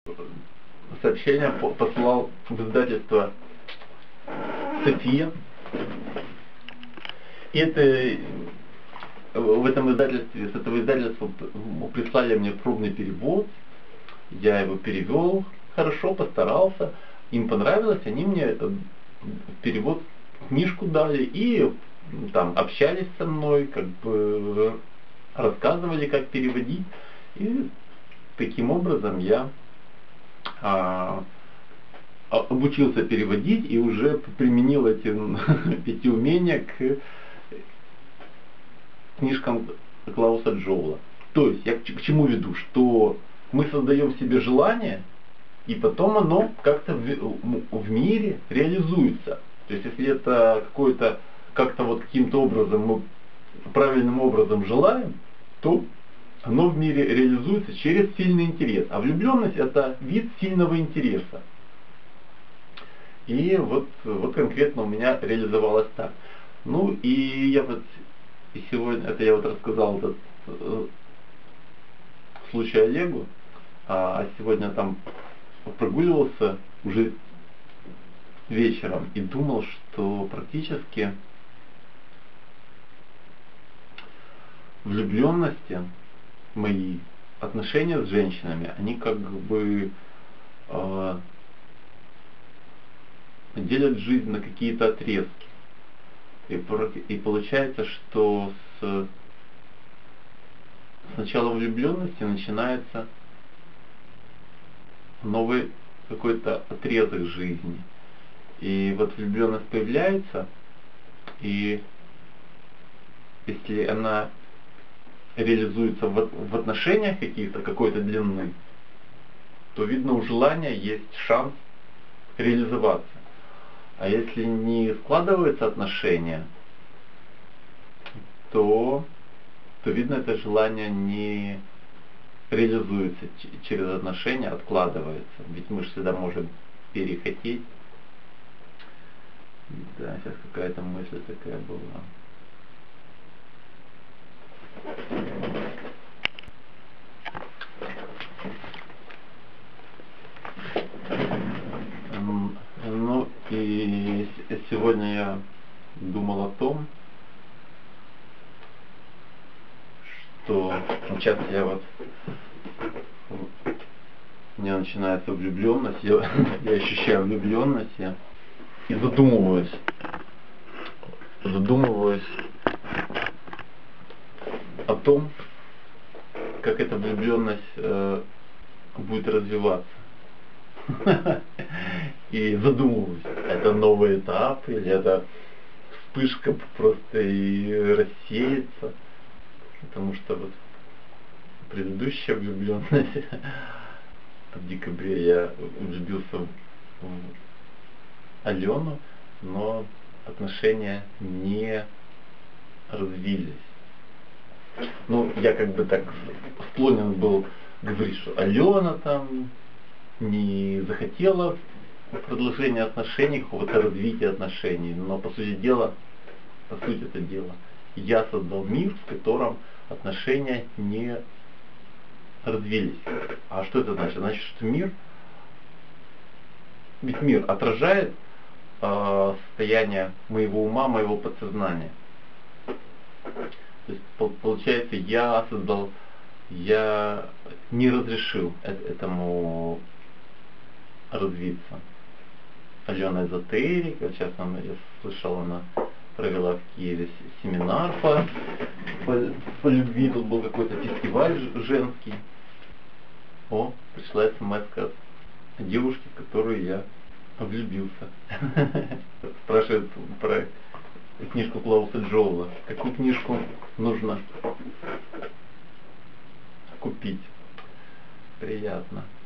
сообщение послал в издательство «София». И в этом издательстве, с этого издательства прислали мне пробный перевод. Я его перевел хорошо, постарался. Им понравилось, они мне перевод, книжку дали и там общались со мной, как бы рассказывали, как переводить. И таким образом я обучился переводить и уже применил эти умения к книжкам Клауса Джоула. То есть я к чему веду, что мы создаем себе желание, и потом оно как-то в мире реализуется. То есть если это какое-то, как-то вот каким-то образом мы правильным образом желаем, то оно в мире реализуется через сильный интерес. А влюбленность — это вид сильного интереса. И вот конкретно у меня реализовалось так. Ну и я вот и сегодня, это я вот рассказал этот случай Олегу, а сегодня там прогуливался уже вечером и думал, что практически влюбленности, мои отношения с женщинами, они как бы делят жизнь на какие-то отрезки. И получается, что с начала влюбленности начинается новый какой-то отрезок жизни. И вот влюбленность появляется, и если она реализуется в отношениях каких-то, какой-то длины, то видно, у желания есть шанс реализоваться. А если не складываются отношения, то видно, это желание не реализуется через отношения, откладывается. Ведь мы же всегда можем перехотеть. Да, сейчас какая-то мысль такая была. Ну и сегодня я думал о том, что сейчас я вот, у меня начинается влюбленность, я ощущаю влюбленность, и задумываюсь о том, как эта влюбленность будет развиваться. И задумываюсь, это новый этап, или это вспышка просто и рассеется. Потому что вот предыдущая влюбленность в декабре, я влюбился в Алену, но отношения не развились. Ну, я как бы так склонен был говорить, что Алена там не захотела продолжения отношений, какого-то развития отношений. Но по сути дела, я создал мир, в котором отношения не развились. А что это значит? Значит, что ведь мир отражает состояние моего ума, моего подсознания. То есть получается, я не разрешил этому развиться. Алена эзотерик, сейчас я слышал, она провела в Киеве семинар по любви, тут был какой-то фестиваль женский. О, пришла смс-ка от девушки, в которую я влюбился. Спрашивает про книжку Клауса Джоула. Какую книжку нужно купить? Приятно.